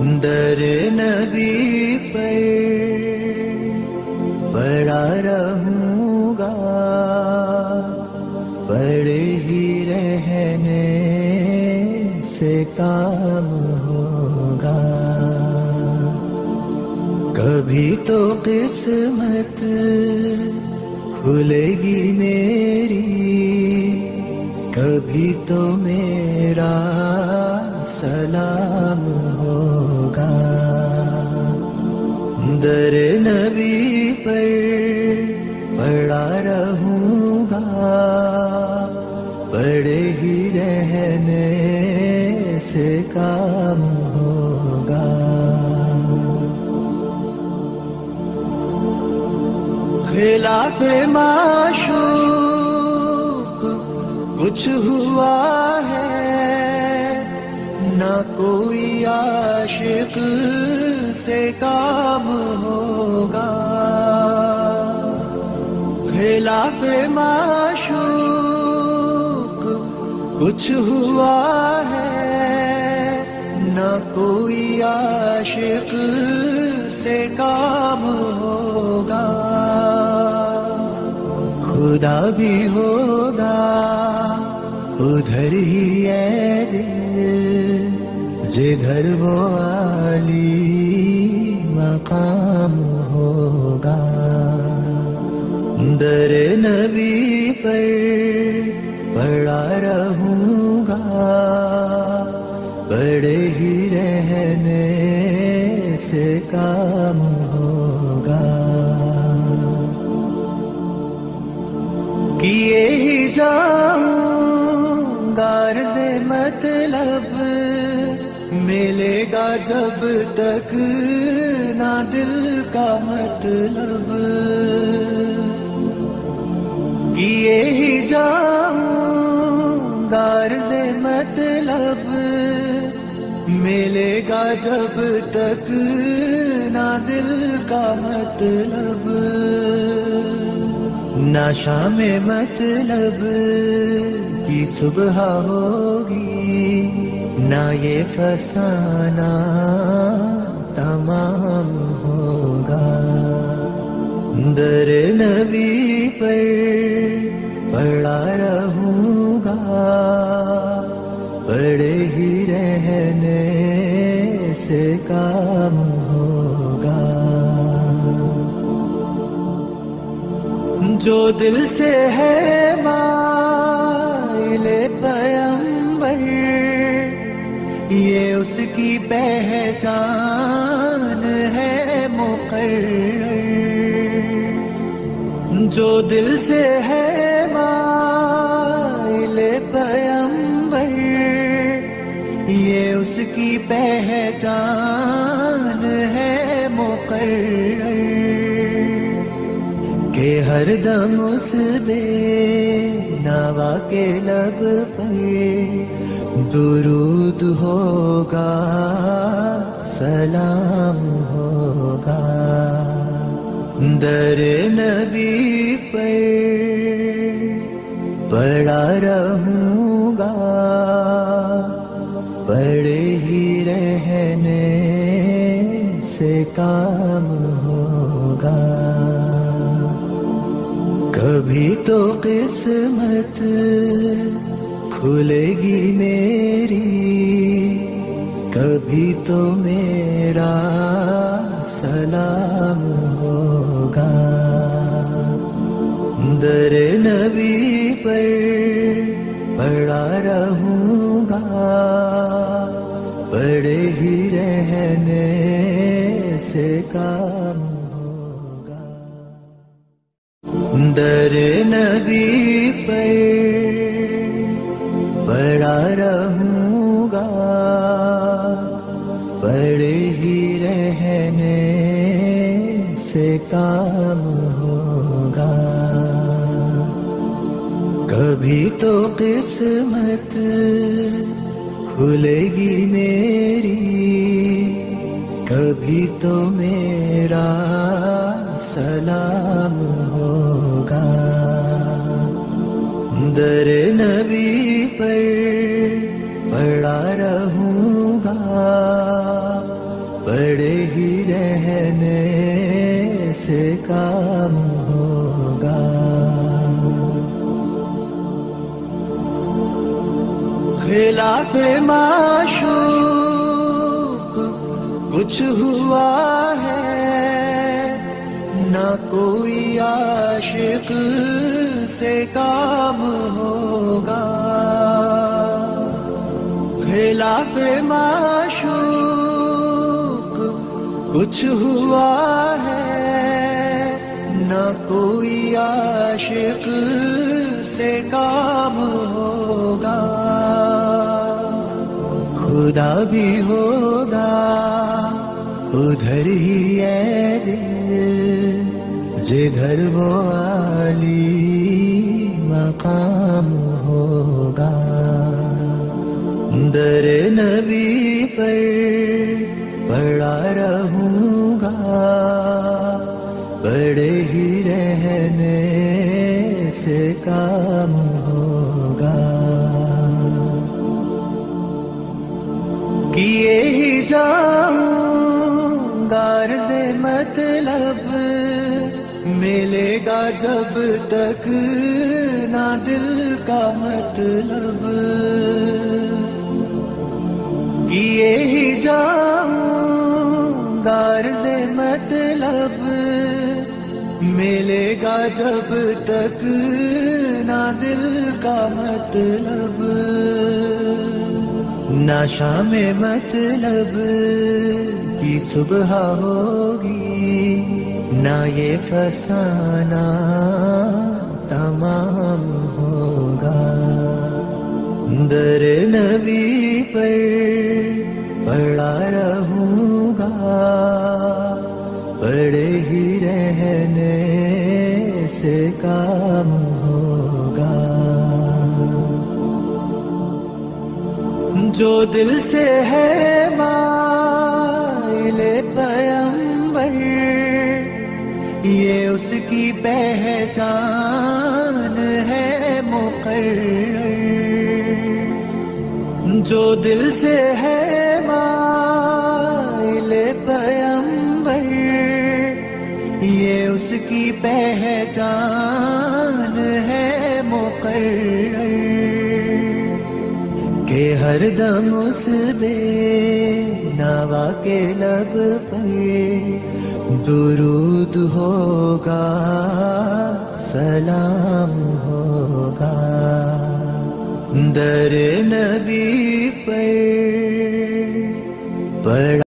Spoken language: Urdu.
در نبی پر پڑا رہوں گا، پڑے ہی رہنے سے کام ہوگا. کبھی تو قسمت کھلے گی میری، کبھی تو میرا سلام ہوگا. در نبی پر پڑا رہوں گا، پڑے ہی رہنے سے کام ہوگا. خلاف معشوق کچھ ہوا ہے، نہ کوئی عاشق سے کام ہوگا. خلاف معشوق کچھ ہوا ہے، نہ کوئی عاشق سے کام ہوگا. خدا بھی ہوگا ادھر ہی ہے دل، جدھر وہ عالی مقام ہوگا. در نبی پر پڑا رہوں گا، پڑے ہی رہنے سے کام ہوگا. کیے ہی جاؤں غرض مطلب، ملے گا جب تک نہ دل کا مطلب. کیے ہی جاؤں غرض مطلب، ملے گا جب تک نہ دل کا مطلب. نہ شام مطلب کی صبح ہوگی، نہ یہ فسانہ تمام ہوگا. در نبی پر پڑا رہوں گا، پڑے ہی رہنے سے کام ہوگا. جو دل سے ہے مائل پیمبر، یہ اس کی پہچان ہے مقرر. جو دل سے ہے مائل پیمبر، یہ اس کی پہچان ہے مقرر. کہ ہر دم اس بے نوا کے لب پر درود ہوگا، سلام ہوگا. در نبی پر پڑا رہوں گا، پڑے ہی رہنے سے کام ہوگا. کبھی تو قسمت کھلے گی میری، کبھی تو میرا سلام ہوگا. در نبی پر پڑا رہوں گا، پڑے ہی رہنے سے کام ہوگا. در نبی پر پڑا رہوں گا، پڑے ہی رہنے سے کام ہوگا. کبھی تو قسمت کھلے گی میری، کبھی تو میرا سلام ہوگا. در نبی پر پڑا رہوں گا، پڑے ہی رہنے سے کام ہوگا. خلاف معشوق کچھ ہوا ہے نہ کوئی عاشق سے کام ہوگا. خلاف معشوق کچھ ہوا ہے نہ کوئی عاشق سے کام ہوگا. خدا بھی ہوگا ادھر ہی ہے دل جدھر وہ عالی مقام ہوگا. در نبی پر پڑا رہوں گا پڑے ہی رہنے سے کام ہوگا. کیے ہی جاؤں غرض مطلب ملے گا جب تک نہ دل کا مطلب. کیے ہی جاؤں غرض مطلب ملے گا جب تک نہ دل کا مطلب. نہ شام مطلب کی صبح ہوگی نہ یہ فسانہ تمام ہوگا. در نبی پر پڑا رہوں گا پڑے ہی رہنے سے کام ہوگا. جو دل سے ہے مائل پیمبر یہ اس کی پہچان ہے مقرر. جو دل سے ہے مائل پیمبر یہ اس کی پہچان ہے مقرر. کہ ہر دم اس بے نوا کے لب پر درود ہوگا سلام ہوگا. در نبی پر